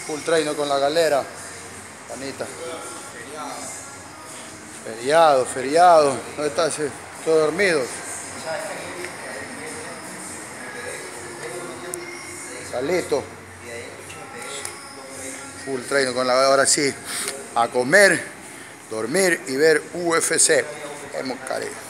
Full traino con la galera. Panita. Feriado. ¿Dónde está ese? Todo dormido. Salito. Full traino con la galera. Ahora sí. A comer, dormir y ver UFC. Hemos caído.